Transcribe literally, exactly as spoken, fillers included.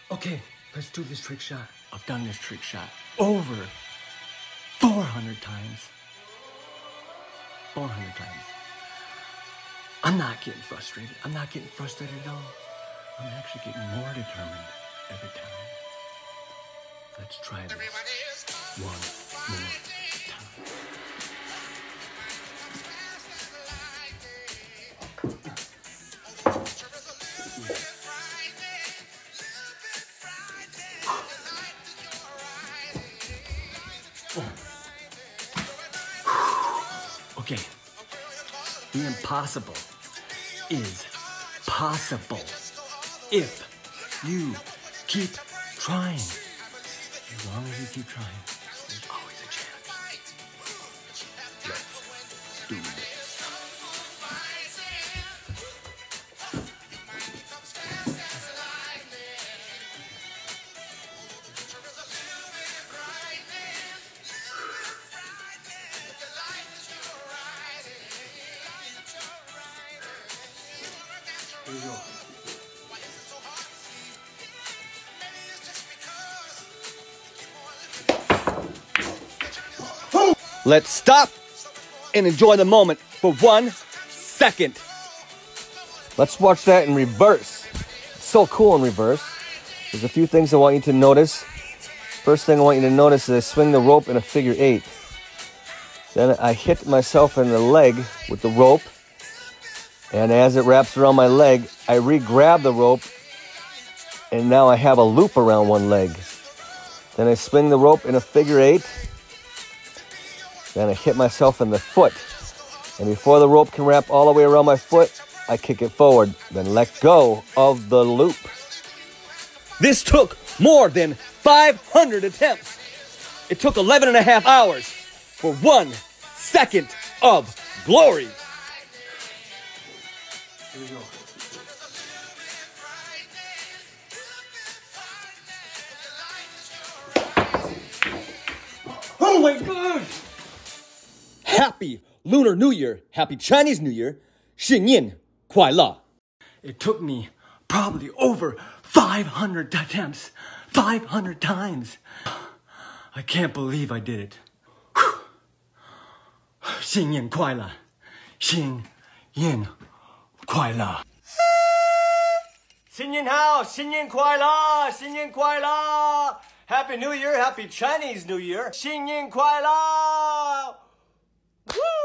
Okay, let's do this trick shot. I've done this trick shot over four hundred times. four hundred times. I'm not getting frustrated. I'm not getting frustrated at all. I'm actually getting more determined every time. Let's try this one more time. Okay, the impossible is possible if you keep trying. As long as you keep trying, there's always a chance. Let's do this. Here we go. Let's stop and enjoy the moment for one second. Let's watch that in reverse. It's so cool in reverse. There's a few things I want you to notice. First thing I want you to notice is I swing the rope in a figure eight. Then I hit myself in the leg with the rope. And as it wraps around my leg, I re-grab the rope. And now I have a loop around one leg. Then I swing the rope in a figure eight. Then I hit myself in the foot. And before the rope can wrap all the way around my foot, I kick it forward, then let go of the loop. This took more than five hundred attempts. It took eleven and a half hours for one second of glory. Here we go. Oh my God! Happy Lunar New Year, Happy Chinese New Year, 新年快乐. It took me probably over five hundred attempts, five hundred times. I can't believe I did it. 新年快乐，新年快乐。新年好，新年快乐，新年快乐。Happy New Year, Happy Chinese New Year, 新年快乐。Woo!